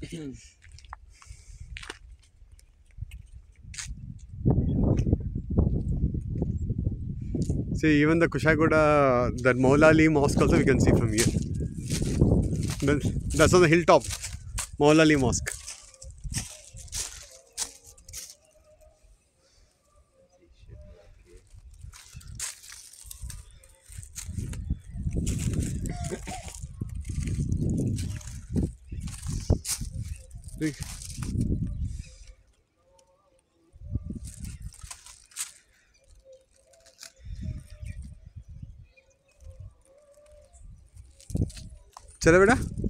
See, even the Kushagoda, that Maulali Mosque also we can see from here. That's on the hilltop, Maulali Mosque. चलो बेटा।